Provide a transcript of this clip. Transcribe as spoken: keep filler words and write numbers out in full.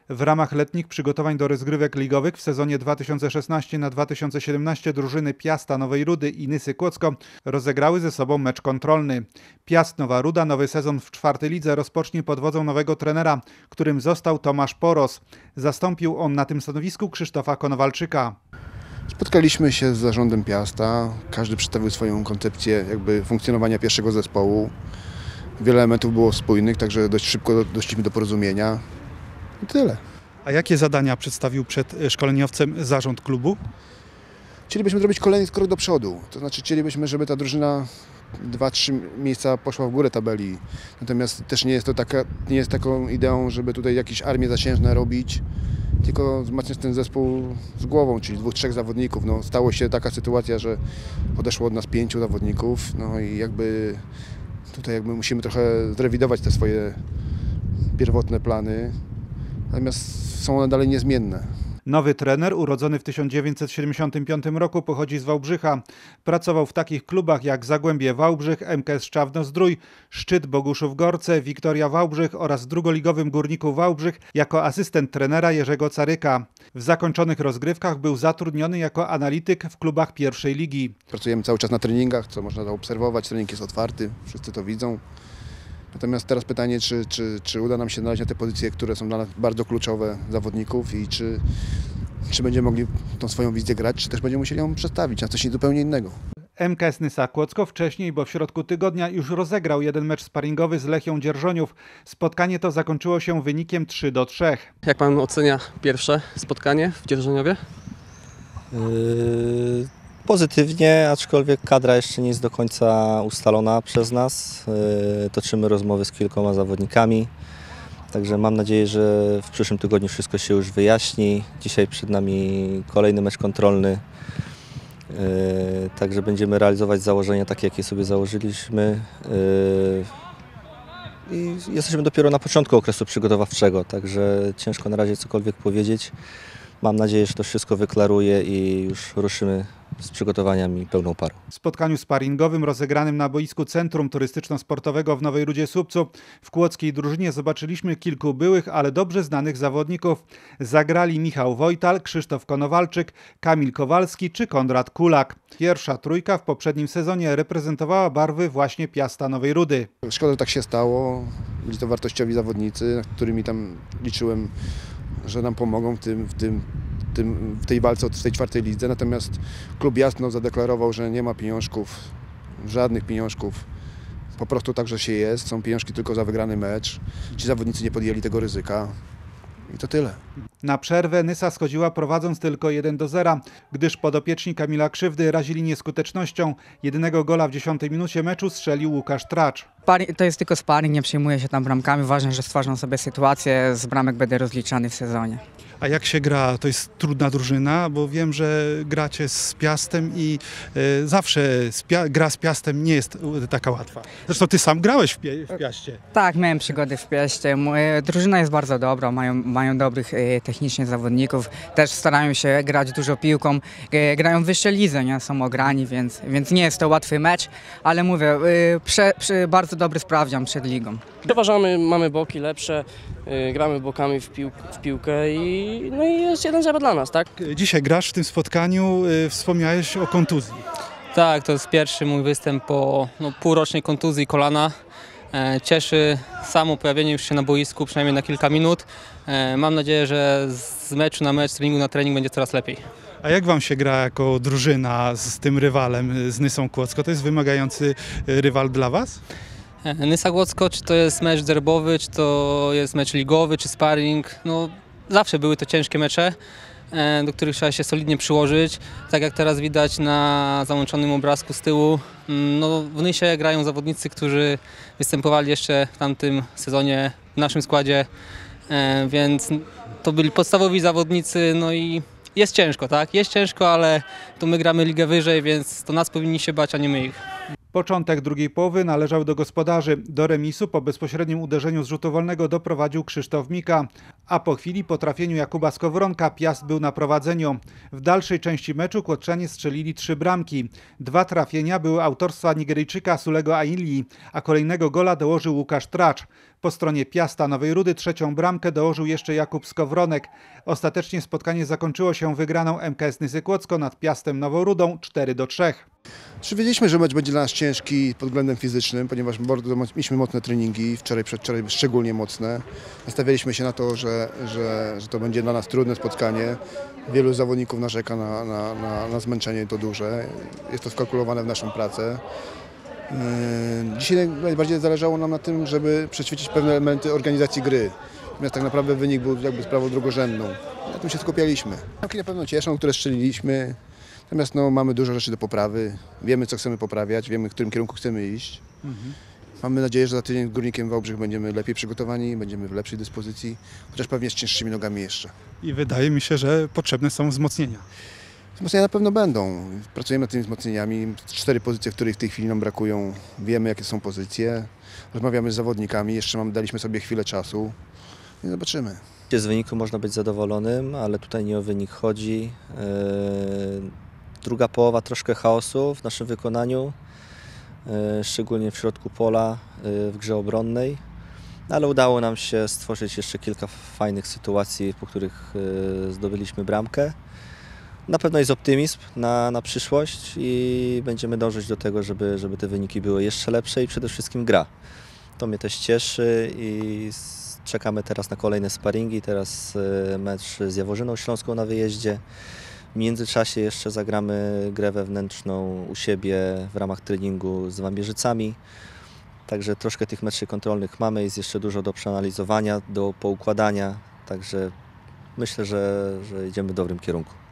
W ramach letnich przygotowań do rozgrywek ligowych w sezonie dwa tysiące szesnastym na dwa tysiące siedemnastym drużyny Piasta Nowej Rudy i Nysy Kłodzko rozegrały ze sobą mecz kontrolny. Piast Nowa Ruda nowy sezon w czwartej lidze rozpocznie pod wodzą nowego trenera, którym został Tomasz Poros. Zastąpił on na tym stanowisku Krzysztofa Konowalczyka. Spotkaliśmy się z zarządem Piasta, każdy przedstawił swoją koncepcję jakby funkcjonowania pierwszego zespołu. Wiele elementów było spójnych, także dość szybko doszliśmy do porozumienia i tyle. A jakie zadania przedstawił przed szkoleniowcem zarząd klubu? Chcielibyśmy zrobić kolejny krok do przodu, to znaczy chcielibyśmy, żeby ta drużyna dwa trzy miejsca poszła w górę tabeli. Natomiast też nie jest to taka, nie jest taką ideą, żeby tutaj jakieś armie zaciężne robić, tylko wzmacniać ten zespół z głową, czyli dwóch, trzech zawodników. No, stało się taka sytuacja, że odeszło od nas pięciu zawodników, no i jakby tutaj jakby musimy trochę zrewidować te swoje pierwotne plany, natomiast są one dalej niezmienne. Nowy trener, urodzony w tysiąc dziewięćset siedemdziesiątym piątym roku, pochodzi z Wałbrzycha. Pracował w takich klubach jak Zagłębie Wałbrzych, M K S Szczawno-Zdrój, Szczyt Boguszów-Gorce, Wiktoria Wałbrzych oraz drugoligowym Górniku Wałbrzych jako asystent trenera Jerzego Caryka. W zakończonych rozgrywkach był zatrudniony jako analityk w klubach pierwszej ligi. Pracujemy cały czas na treningach, co można zaobserwować. Trening jest otwarty, wszyscy to widzą. Natomiast teraz pytanie, czy, czy, czy uda nam się znaleźć na te pozycje, które są dla nas bardzo kluczowe zawodników i czy, czy będziemy mogli tą swoją wizję grać, czy też będziemy musieli ją przestawić na coś zupełnie innego. M K S Nysa Kłodzko wcześniej, bo w środku tygodnia już rozegrał jeden mecz sparingowy z Lechią Dzierżoniów. Spotkanie to zakończyło się wynikiem trzy do trzech. Jak pan ocenia pierwsze spotkanie w Dzierżoniowie? Yy, pozytywnie, aczkolwiek kadra jeszcze nie jest do końca ustalona przez nas. Yy, toczymy rozmowy z kilkoma zawodnikami. Także mam nadzieję, że w przyszłym tygodniu wszystko się już wyjaśni. Dzisiaj przed nami kolejny mecz kontrolny. Yy, także będziemy realizować założenia takie, jakie sobie założyliśmy. Yy, I jesteśmy dopiero na początku okresu przygotowawczego, także ciężko na razie cokolwiek powiedzieć. Mam nadzieję, że to wszystko wyklaruje i już ruszymy z przygotowaniami pełną parą. W spotkaniu sparingowym rozegranym na boisku Centrum Turystyczno-Sportowego w Nowej Rudzie Słupcu w kłodzkiej drużynie zobaczyliśmy kilku byłych, ale dobrze znanych zawodników. Zagrali Michał Wojtal, Krzysztof Konowalczyk, Kamil Kowalski czy Konrad Kulak. Pierwsza trójka w poprzednim sezonie reprezentowała barwy właśnie Piasta Nowej Rudy. Szkoda, że tak się stało. Byli to wartościowi zawodnicy, nad którymi tam liczyłem, że nam pomogą w tym, w tym, tym, w tej walce w tej czwartej lidze. Natomiast klub jasno zadeklarował, że nie ma pieniążków, żadnych pieniążków. Po prostu tak, że się jest. Są pieniążki tylko za wygrany mecz. Ci zawodnicy nie podjęli tego ryzyka. I to tyle. Na przerwę Nysa schodziła prowadząc tylko jeden do zera, gdyż podopieczni Kamila Krzywdy razili nieskutecznością. Jedynego gola w dziesiątej minucie meczu strzelił Łukasz Tracz. To jest tylko sparring, nie przejmuję się tam bramkami. Ważne, że stwarzam sobie sytuację, z bramek będę rozliczany w sezonie. A jak się gra? To jest trudna drużyna, bo wiem, że gracie z Piastem i y, zawsze z Pia- gra z Piastem nie jest y, taka łatwa. Zresztą ty sam grałeś w, Pie- w Piaście. Tak, miałem przygody w Piaście. Moja drużyna jest bardzo dobra, mają, mają dobrych y, technicznie zawodników. Też starają się grać dużo piłką. Y, grają w wyższej lidze, nie? Są ograni, więc, więc nie jest to łatwy mecz, ale mówię, y, prze, prze, bardzo dobry sprawdzian przed ligą. Przeważamy, mamy boki lepsze, yy, gramy bokami w, pił w piłkę i, no i jest jeden zero dla nas, tak? Dzisiaj grasz w tym spotkaniu, y, wspomniałeś o kontuzji. Tak, to jest pierwszy mój występ po no, półrocznej kontuzji kolana. E, cieszy samo pojawienie już się na boisku, przynajmniej na kilka minut. E, mam nadzieję, że z meczu na mecz, z treningu na trening będzie coraz lepiej. A jak wam się gra jako drużyna z tym rywalem, z Nysą Kłodzko? To jest wymagający rywal dla was? E, Nysa Kłodzko, czy to jest mecz derbowy, czy to jest mecz ligowy, czy sparring, no zawsze były to ciężkie mecze, e, do których trzeba się solidnie przyłożyć. Tak jak teraz widać na załączonym obrazku z tyłu, no w Nysie grają zawodnicy, którzy występowali jeszcze w tamtym sezonie w naszym składzie, e, więc to byli podstawowi zawodnicy, no i jest ciężko, tak? Jest ciężko, ale tu my gramy ligę wyżej, więc to nas powinni się bać, a nie my ich. Początek drugiej połowy należał do gospodarzy. Do remisu po bezpośrednim uderzeniu z rzutu wolnego doprowadził Krzysztof Mika, a po chwili po trafieniu Jakuba Skowronka Piast był na prowadzeniu. W dalszej części meczu kłodzczanie strzelili trzy bramki. Dwa trafienia były autorstwa Nigeryjczyka Sulego Aili, a kolejnego gola dołożył Łukasz Tracz. Po stronie Piasta Nowej Rudy trzecią bramkę dołożył jeszcze Jakub Skowronek. Ostatecznie spotkanie zakończyło się wygraną M K S Nysy Kłodzko nad Piastem Nową Rudą cztery do trzech. Czy wiedzieliśmy, że mecz będzie dla nas ciężki pod względem fizycznym, ponieważ bardzo mieliśmy mocne treningi, wczoraj, przedwczoraj szczególnie mocne. Nastawialiśmy się na to, że, że, że to będzie dla nas trudne spotkanie. Wielu zawodników narzeka na, na, na, na zmęczenie to duże. Jest to wkalkulowane w naszą pracę. Dzisiaj najbardziej zależało nam na tym, żeby przećwiczyć pewne elementy organizacji gry. Natomiast tak naprawdę wynik był jakby sprawą drugorzędną. Na tym się skupialiśmy. Bramki na pewno cieszą, które strzeliliśmy. Natomiast no, mamy dużo rzeczy do poprawy. Wiemy, co chcemy poprawiać, wiemy, w którym kierunku chcemy iść. Mhm. Mamy nadzieję, że za tydzień z Górnikiem Wałbrzych będziemy lepiej przygotowani, będziemy w lepszej dyspozycji, chociaż pewnie z cięższymi nogami jeszcze. I wydaje mi się, że potrzebne są wzmocnienia. Wzmocnienia na pewno będą. Pracujemy nad tymi wzmocnieniami. Cztery pozycje, w których w tej chwili nam brakują. Wiemy, jakie są pozycje. Rozmawiamy z zawodnikami. Jeszcze mam, daliśmy sobie chwilę czasu i zobaczymy. Z wyniku można być zadowolonym, ale tutaj nie o wynik chodzi. Druga połowa troszkę chaosu w naszym wykonaniu, szczególnie w środku pola, w grze obronnej, ale udało nam się stworzyć jeszcze kilka fajnych sytuacji, po których zdobyliśmy bramkę. Na pewno jest optymizm na, na przyszłość i będziemy dążyć do tego, żeby, żeby te wyniki były jeszcze lepsze i przede wszystkim gra. To mnie też cieszy i czekamy teraz na kolejne sparingi, teraz mecz z Jaworzyną Śląską na wyjeździe. W międzyczasie jeszcze zagramy grę wewnętrzną u siebie w ramach treningu z Wambierzycami. Także troszkę tych meczy kontrolnych mamy, jest jeszcze dużo do przeanalizowania, do poukładania. Także myślę, że, że idziemy w dobrym kierunku.